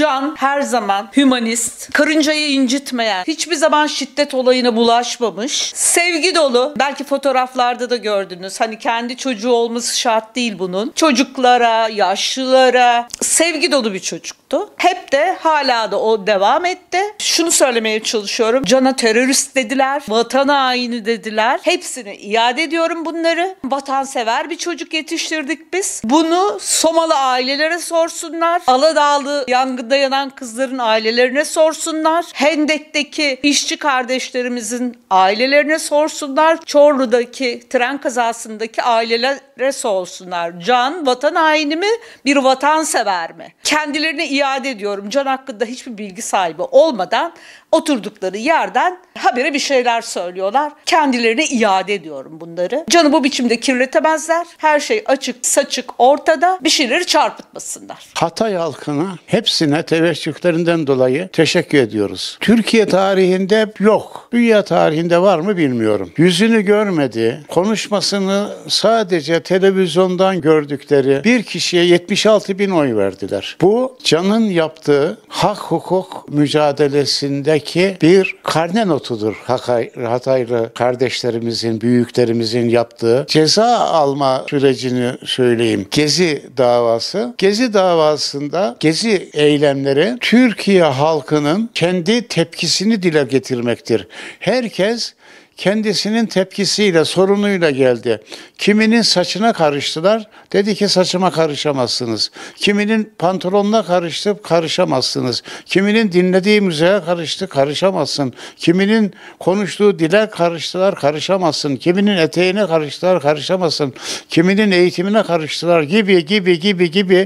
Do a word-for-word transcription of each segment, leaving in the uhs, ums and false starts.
Can her zaman hümanist, karıncayı incitmeyen, hiçbir zaman şiddet olayına bulaşmamış, sevgi dolu. Belki fotoğraflarda da gördünüz. Hani kendi çocuğu olması şart değil bunun. Çocuklara, yaşlılara sevgi dolu bir çocuktu. Hep de hala da o devam etti. Şunu söylemeye çalışıyorum. Can'a terörist dediler, vatan haini dediler. Hepsini iade ediyorum bunları. Vatansever bir çocuk yetiştirdik biz. Bunu Somalı ailelere sorsunlar. Aladağlı yangında yanan kızların ailelerine sorsunlar. Hendek'teki işçi kardeşlerimizin ailelerine sorsunlar. Çorlu'daki tren kazasındaki ailelere sorsunlar. Can vatan haini mi, bir vatansever mi? Kendilerine iade ediyorum. Can hakkında hiçbir bilgi sahibi olmadan oturdukları yerden habire bir şeyler söylüyorlar. Kendilerine iade ediyorum bunları. Can'ı bu biçimde kirletemezler. Her şey açık, saçık, ortada. Bir şeyleri çarpıtmasınlar. Hatay halkına hepsine teveccühlerinden dolayı teşekkür ediyoruz. Türkiye tarihinde yok. Dünya tarihinde var mı bilmiyorum. Yüzünü görmedi, konuşmasını sadece televizyondan gördükleri bir kişiye yetmiş altı bin oy verdiler. Bu Can'ın yaptığı hak hukuk mücadelesinde ki bir karne notudur Hatay, Hataylı kardeşlerimizin, büyüklerimizin yaptığı ceza alma sürecini söyleyeyim. Gezi davası. Gezi davasında Gezi eylemleri Türkiye halkının kendi tepkisini dile getirmektir. Herkes kendisinin tepkisiyle, sorunuyla geldi. Kiminin saçına karıştılar, dedi ki saçıma karışamazsınız. Kiminin pantolonuna karıştı, karışamazsınız. Kiminin dinlediği müziğe karıştı, karışamazsın. Kiminin konuştuğu dile karıştılar, karışamazsın. Kiminin eteğine karıştılar, karışamazsın. Kiminin eğitimine karıştılar gibi gibi gibi gibi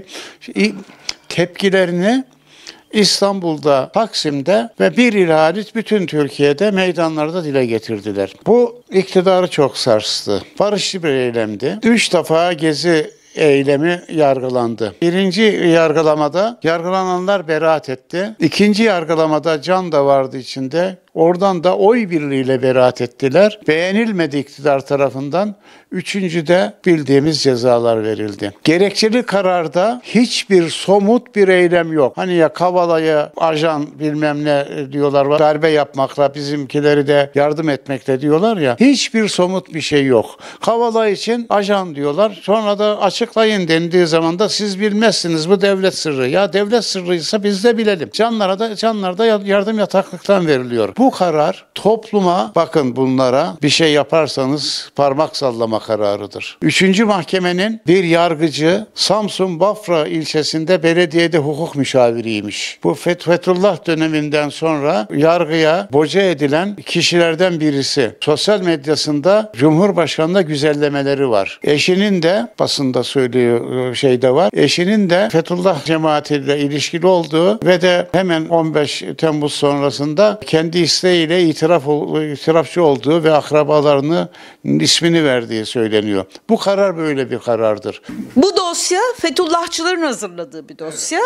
tepkilerini İstanbul'da, Taksim'de ve bir il hariç bütün Türkiye'de meydanlarda dile getirdiler. Bu iktidarı çok sarstı. Barışçı bir eylemdi. Üç defa Gezi eylemi yargılandı. Birinci yargılamada yargılananlar beraat etti. İkinci yargılamada Can da vardı içinde. Oradan da oy birliğiyle beraat ettiler. Beğenilmedi iktidar tarafından. Üçüncüde bildiğimiz cezalar verildi. Gerekçeli kararda hiçbir somut bir eylem yok. Hani ya Kavala'ya ajan bilmem ne diyorlar, darbe yapmakla bizimkileri de yardım etmekle diyorlar ya. Hiçbir somut bir şey yok. Kavala için ajan diyorlar. Sonra da açıklayın dendiği zaman da siz bilmezsiniz, bu devlet sırrı. Ya devlet sırrıysa biz de bilelim. Canlara da canlarda yardım yataklıktan veriliyor. Bu karar topluma, bakın bunlara bir şey yaparsanız parmak sallama kararıdır. Üçüncü mahkemenin bir yargıcı Samsun Bafra ilçesinde belediyede hukuk müşaviriymiş. Bu Fethullah döneminden sonra yargıya boca edilen kişilerden birisi. Sosyal medyasında Cumhurbaşkanı'na güzellemeleri var. Eşinin de basında söylüyor şeyde var. Eşinin de Fethullah cemaatiyle ilişkili olduğu ve de hemen on beş Temmuz sonrasında kendi isteğiyle itiraf, itirafçı olduğu ve akrabalarını ismini verdiği söyleniyor. Bu karar böyle bir karardır. Bu dosya Fethullahçıların hazırladığı bir dosya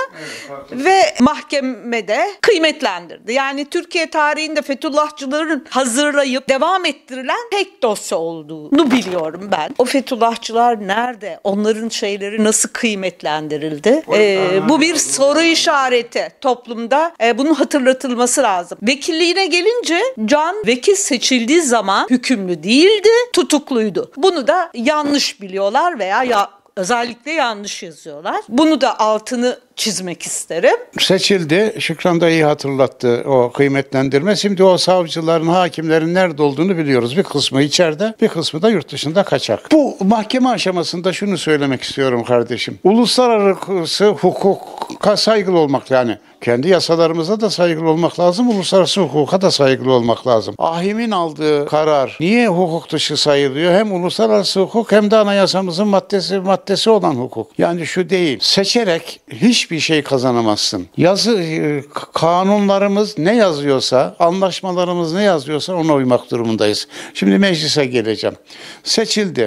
ve mahkemede kıymetlendirdi. Yani Türkiye tarihinde Fethullahçıların hazırlayıp devam ettirilen tek dosya olduğunu biliyorum ben. O Fethullahçılar nerede? Onların şeyleri nasıl kıymetlendirildi? Ee, bu bir soru işareti toplumda. Ee, bunun hatırlatılması lazım. Vekilliğine gelince Can vekil seçildiği zaman hükümlü değildi, tutukluydu. Bunu da yanlış biliyorlar veya ya özellikle yanlış yazıyorlar. Bunu da altını çizmek isterim. Seçildi. Şükran da iyi hatırlattı o kıymetlendirme. Şimdi o savcıların, hakimlerin nerede olduğunu biliyoruz. Bir kısmı içeride, bir kısmı da yurt dışında kaçak. Bu mahkeme aşamasında şunu söylemek istiyorum kardeşim. Uluslararası hukuka saygılı olmak, yani kendi yasalarımıza da saygılı olmak lazım, uluslararası hukuka da saygılı olmak lazım. Ahim'in aldığı karar niye hukuk dışı sayılıyor? Hem uluslararası hukuk hem de anayasamızın maddesi maddesi olan hukuk. Yani şu değil, seçerek hiçbir şey kazanamazsın. Yazı, kanunlarımız ne yazıyorsa, anlaşmalarımız ne yazıyorsa ona uymak durumundayız. Şimdi meclise geleceğim. Seçildi.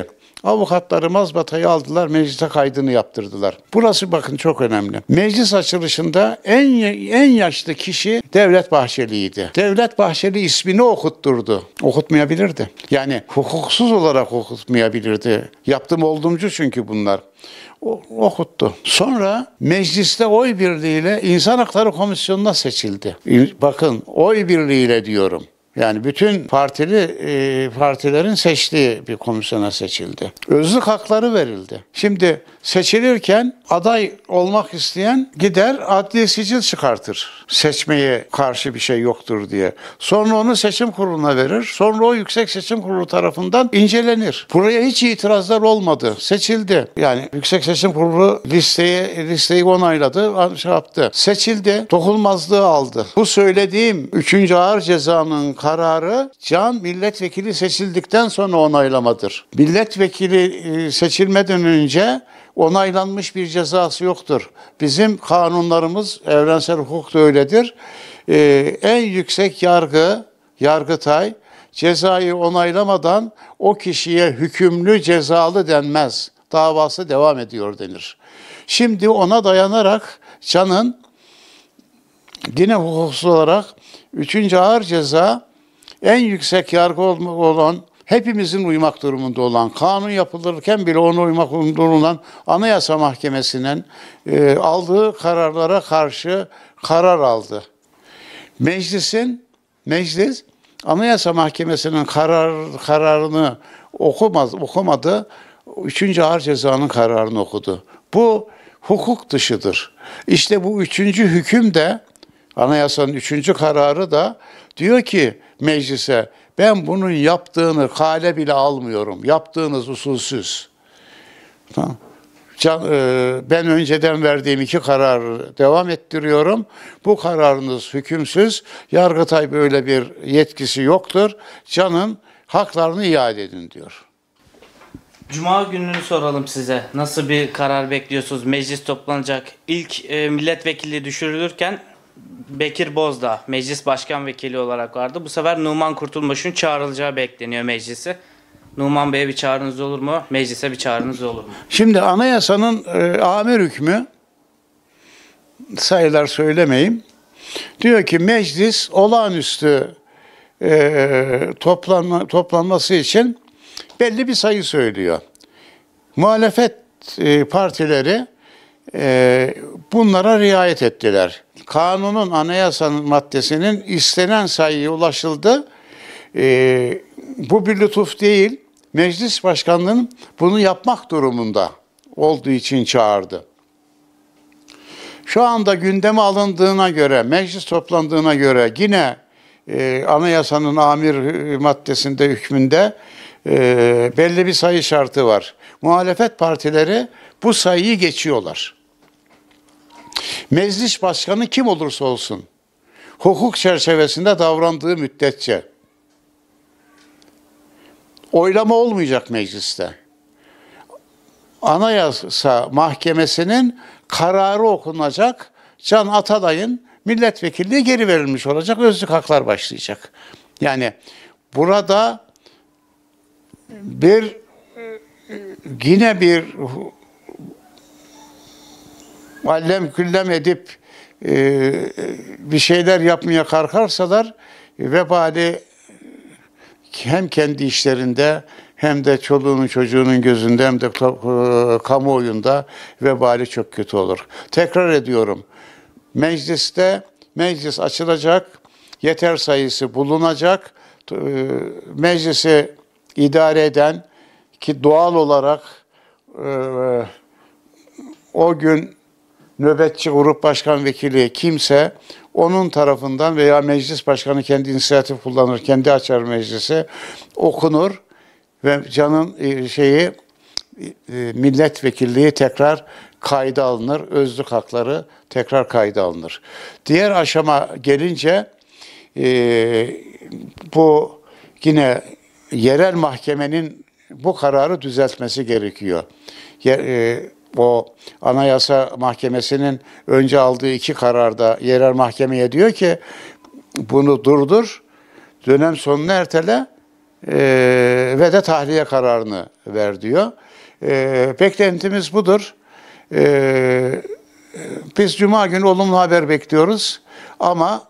Avukatları mazbatayı aldılar, meclise kaydını yaptırdılar. Burası bakın çok önemli. Meclis açılışında en en yaşlı kişi Devlet Bahçeli'ydi. Devlet Bahçeli ismini okutturdu. Okutmayabilirdi. Yani hukuksuz olarak okutmayabilirdi. Yaptım oldumcu çünkü bunlar. O, okuttu. Sonra mecliste oy birliğiyle İnsan Hakları Komisyonu'na seçildi. Bakın oy birliğiyle diyorum. Yani bütün partili e, partilerin seçtiği bir komisyona seçildi. Özlük hakları verildi. Şimdi seçilirken aday olmak isteyen gider adli sicil çıkartır. Seçmeye karşı bir şey yoktur diye. Sonra onu seçim kuruluna verir. Sonra o Yüksek Seçim Kurulu tarafından incelenir. Buraya hiç itirazlar olmadı. Seçildi. Yani Yüksek Seçim Kurulu listeyi listeyi onayladı, şey yaptı. Seçildi. Dokunulmazlığı aldı. Bu söylediğim üçüncü ağır cezanın kararı Can milletvekili seçildikten sonra onaylamadır. Milletvekili seçilmeden önce onaylanmış bir cezası yoktur. Bizim kanunlarımız, evrensel hukuk da öyledir. Ee, en yüksek yargı, Yargıtay, cezayı onaylamadan o kişiye hükümlü cezalı denmez. Davası devam ediyor denir. Şimdi ona dayanarak Can'ın yine hukuksuz olarak üçüncü ağır ceza en yüksek yargı olan, hepimizin uymak durumunda olan, kanun yapılırken bile ona uymak durumunda olan Anayasa Mahkemesi'nin e, aldığı kararlara karşı karar aldı. Meclisin, meclis Anayasa Mahkemesi'nin karar, kararını okumaz, okumadı, üçüncü ağır cezanın kararını okudu. Bu hukuk dışıdır. İşte bu üçüncü hüküm de, Anayasanın üçüncü kararı da diyor ki meclise, ben bunun yaptığını kale bile almıyorum. Yaptığınız usulsüz. Tamam. Can, e, ben önceden verdiğim iki kararı devam ettiriyorum. Bu kararınız hükümsüz. Yargıtay böyle bir yetkisi yoktur. Can'ın haklarını iade edin diyor. Cuma gününü soralım size. Nasıl bir karar bekliyorsunuz? Meclis toplanacak. İlk e, milletvekili düşürülürken Bekir Bozdağ meclis başkan vekili olarak vardı. Bu sefer Numan Kurtulmuş'un çağrılacağı bekleniyor meclise. Numan Bey'e bir çağrınız olur mu? Meclise bir çağrınız olur mu? Şimdi anayasanın e, amir hükmü, sayılar söylemeyeyim, diyor ki meclis olağanüstü e, toplanma, toplanması için belli bir sayı söylüyor. Muhalefet e, partileri e, bunlara riayet ettiler. Kanunun, anayasanın maddesinin istenen sayıya ulaşıldı. E, bu bir lütuf değil. Meclis başkanlığının bunu yapmak durumunda olduğu için çağırdı. Şu anda gündeme alındığına göre, meclis toplandığına göre yine e, anayasanın amir maddesinde, hükmünde e, belli bir sayı şartı var. Muhalefet partileri bu sayıyı geçiyorlar. Meclis başkanı kim olursa olsun, hukuk çerçevesinde davrandığı müddetçe oylama olmayacak mecliste. Anayasa Mahkemesi'nin kararı okunacak, Can Atalay'ın milletvekilliği geri verilmiş olacak, özlük haklar başlayacak. Yani burada bir yine bir allem küllem edip e, bir şeyler yapmaya kalkarsalar vebali hem kendi işlerinde hem de çoluğunun çocuğunun gözünde hem de kamuoyunda vebali çok kötü olur. Tekrar ediyorum. Mecliste meclis açılacak, yeter sayısı bulunacak. Meclisi idare eden ki doğal olarak e, o gün nöbetçi grup başkan vekili kimse onun tarafından veya meclis başkanı kendi inisiyatif kullanır, kendi açar meclisi, okunur ve Can'ın şeyi milletvekilliği tekrar kayda alınır, özlük hakları tekrar kayda alınır. Diğer aşama gelince e, bu yine yerel mahkemenin bu kararı düzeltmesi gerekiyor. Yer, e, o Anayasa Mahkemesi'nin önce aldığı iki kararda yerel mahkemeye diyor ki bunu durdur, dönem sonunu ertele, e, ve de tahliye kararını ver diyor. E, beklentimiz budur. E, biz Cuma günü olumlu haber bekliyoruz ama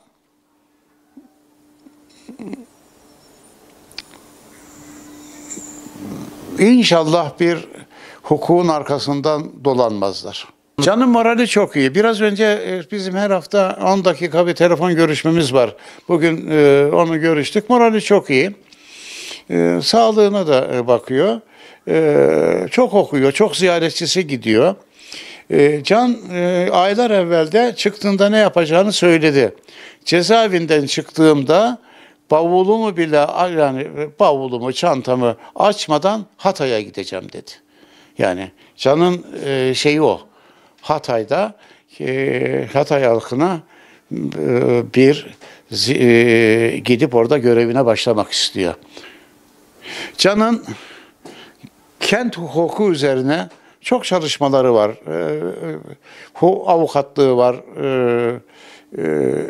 İnşallah bir hukukun arkasından dolanmazlar. Can'ın morali çok iyi. Biraz önce bizim her hafta on dakika bir telefon görüşmemiz var. Bugün onu görüştük. Morali çok iyi. Sağlığına da bakıyor. Çok okuyor, çok ziyaretçisi gidiyor. Can aylar evvel de çıktığında ne yapacağını söyledi. Cezaevinden çıktığımda bavulumu bile, yani bavulumu, çantamı açmadan Hatay'a gideceğim dedi. Yani Can'ın e, şeyi o. Hatay'da e, Hatay halkına e, bir e, gidip orada görevine başlamak istiyor. Can'ın kent hukuku üzerine çok çalışmaları var. E, e, avukatlığı var. E, e,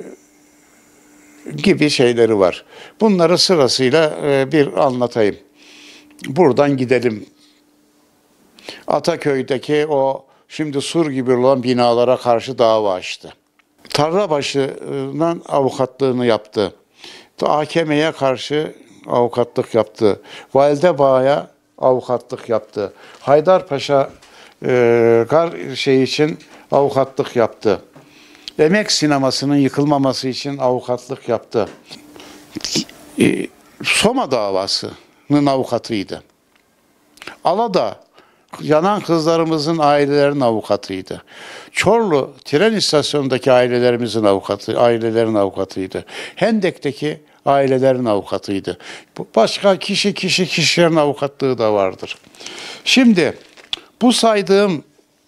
gibi şeyleri var. Bunları sırasıyla e, bir anlatayım. Buradan gidelim. Ataköy'deki o şimdi sur gibi olan binalara karşı dava açtı. Tarlabaşı'ndan avukatlığını yaptı. A K M'ye karşı avukatlık yaptı. Validebağ'a avukatlık yaptı. Haydarpaşa e, gar şey için avukatlık yaptı. Emek sinemasının yıkılmaması için avukatlık yaptı. E, Soma davasının avukatıydı. Aladağ, yanan kızlarımızın ailelerinin avukatıydı. Çorlu tren istasyonundaki ailelerimizin avukatı, ailelerin avukatıydı. Hendek'teki ailelerin avukatıydı. Başka kişi kişi kişilerin avukatlığı da vardır. Şimdi bu saydığım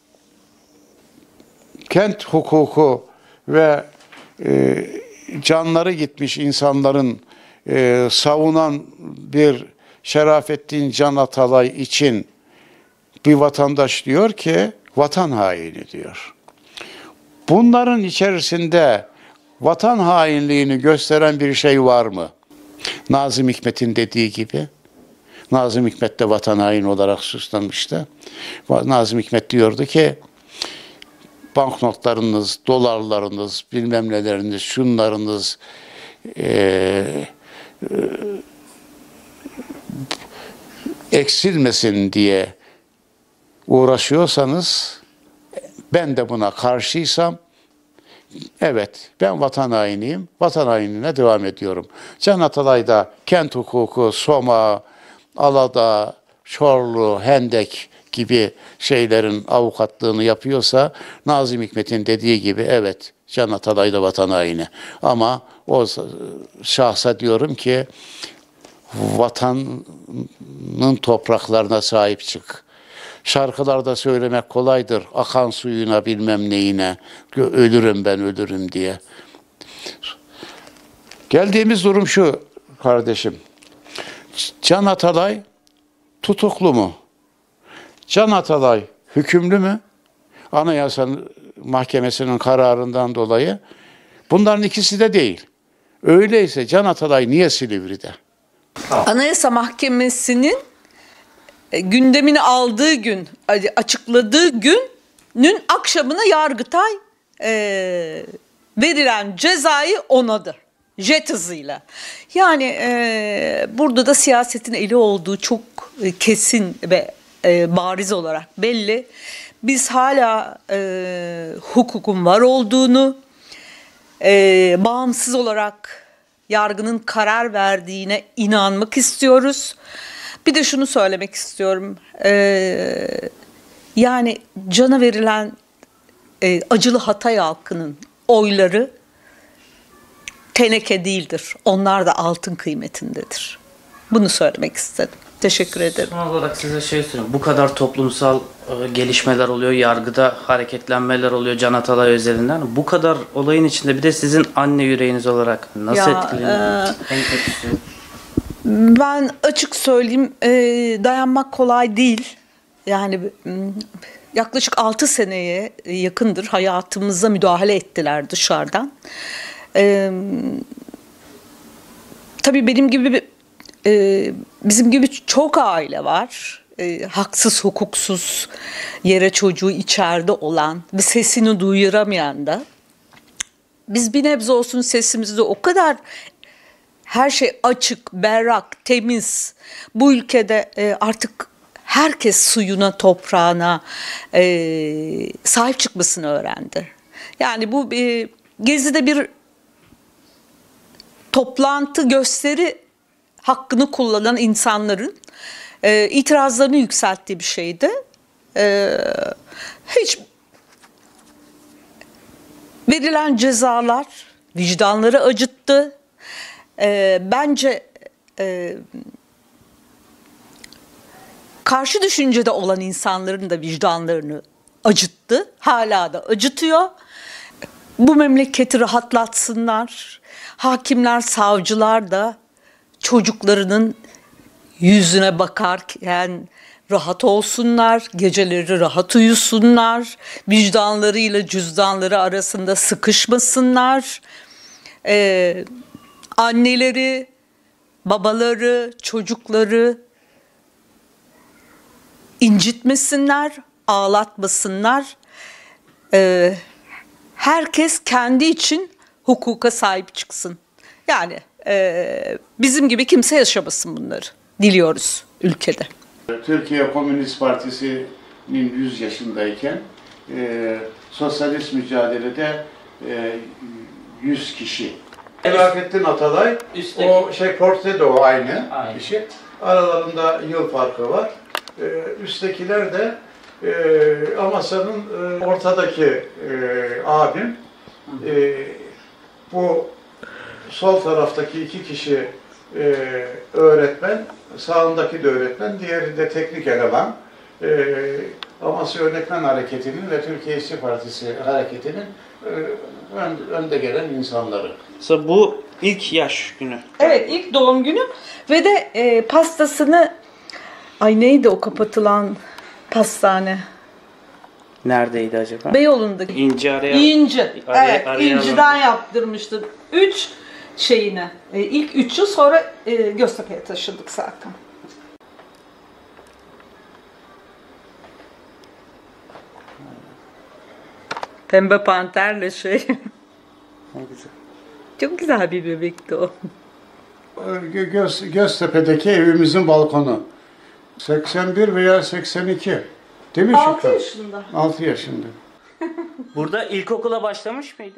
kent hukuku ve e, canları gitmiş insanların e, savunan bir Şerafettin Can Atalay için bir vatandaş diyor ki vatan haini diyor. Bunların içerisinde vatan hainliğini gösteren bir şey var mı? Nazım Hikmet'in dediği gibi. Nazım Hikmet de vatan haini olarak suçlanmıştı. Nazım Hikmet diyordu ki banknotlarınız, dolarlarınız, bilmem neleriniz, şunlarınız e, e, eksilmesin diye uğraşıyorsanız, ben de buna karşıysam, evet ben vatan hainiyim, vatan hainine devam ediyorum. Can Atalay da kent hukuku, Soma, Aladağ, Çorlu, Hendek gibi şeylerin avukatlığını yapıyorsa, Nazım Hikmet'in dediği gibi evet Can Atalay da vatan haini. Ama o şahsa diyorum ki vatanın topraklarına sahip çık. Şarkılarda söylemek kolaydır. Akan suyuna bilmem neyine. Ölürüm ben ölürüm diye. Geldiğimiz durum şu kardeşim. Can Atalay tutuklu mu? Can Atalay hükümlü mü? Anayasa Mahkemesi'nin kararından dolayı. Bunların ikisi de değil. Öyleyse Can Atalay niye Silivri'de? Anayasa Mahkemesi'nin gündemini aldığı gün, açıkladığı günün akşamına Yargıtay e, verilen cezayı onadı. Jet hızıyla. Yani e, burada da siyasetin eli olduğu çok kesin ve e, bariz olarak belli. Biz hala e, hukukun var olduğunu, e, bağımsız olarak yargının karar verdiğine inanmak istiyoruz. Bir de şunu söylemek istiyorum. Ee, yani cana verilen e, acılı Hatay halkının oyları teneke değildir. Onlar da altın kıymetindedir. Bunu söylemek istedim. Teşekkür ederim. Son olarak size şey söyleyeyim. Bu kadar toplumsal e, gelişmeler oluyor. Yargıda hareketlenmeler oluyor Can Atalay özelinden. Bu kadar olayın içinde bir de sizin anne yüreğiniz olarak nasıl Ya, etkileniyor? E, en kötüsü. Ben açık söyleyeyim, e, dayanmak kolay değil. Yani yaklaşık altı seneye yakındır hayatımıza müdahale ettiler dışarıdan. E, tabii benim gibi e, bizim gibi çok aile var. E, haksız, hukuksuz yere çocuğu içeride olan ve sesini duyuramayan da. Biz bir nebze olsun sesimizde o kadar her şey açık, berrak, temiz. Bu ülkede e, artık herkes suyuna, toprağına e, sahip çıkmasını öğrendi. Yani bu e, Gezi'de bir toplantı, gösteri hakkını kullanan insanların e, itirazlarını yükselttiği bir şeydi. E, hiç verilen cezalar vicdanları acıttı. E, bence e, karşı düşüncede olan insanların da vicdanlarını acıttı. Hala da acıtıyor. Bu memleketi rahatlatsınlar. Hakimler, savcılar da çocuklarının yüzüne bakarken rahat olsunlar, geceleri rahat uyusunlar, vicdanlarıyla cüzdanları arasında sıkışmasınlar. Ee, anneleri, babaları, çocukları incitmesinler, ağlatmasınlar. Ee, herkes kendi için hukuka sahip çıksın. Yani e, bizim gibi kimse yaşamasın bunları. Diliyoruz ülkede. Türkiye Komünist Partisi'nin yüz yaşındayken e, sosyalist mücadelede e, yüz kişi. Selahattin Atalay, Üstteki. o şey portre de o aynı, Aynı. kişi. Aralarında yıl farkı var. E, üsttekiler de e, Amasya'nın e, ortadaki e, abim. E, bu sol taraftaki iki kişi e, öğretmen, sağındaki de öğretmen, diğeri de teknik eleman. E, Amasya Öğretmen Hareketi'nin ve Türkiye İşçi Partisi Hareketi'nin e, ön, önde gelen insanları. Mesela bu ilk yaş günü. Evet, ilk doğum günü ve de e, pastasını, ay neydi o kapatılan pastane? Neredeydi acaba? Beyoğlu'ndaki. İnci araya. İnci. Araya- Evet, araya İnci'den alınmış. yaptırmıştı. Üç şeyini. E, ilk üç yıl sonra e, Göztepe'ye taşındık zaten. Pembe panterle şey. Ne güzel. Çok güzel bir bebekti o. Gö- Göz, Göztepe'deki evimizin balkonu. seksen bir veya seksen iki. Değil mi altı Şükran? yaşında. altı yaşında. Burada ilkokula başlamış mıydı?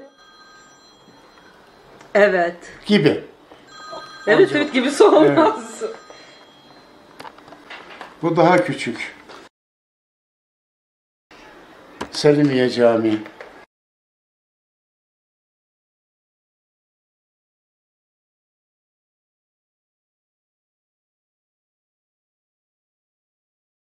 Evet. Gibi. Evet, evet gibisi olmaz. Bu daha küçük. Selimiye Camii.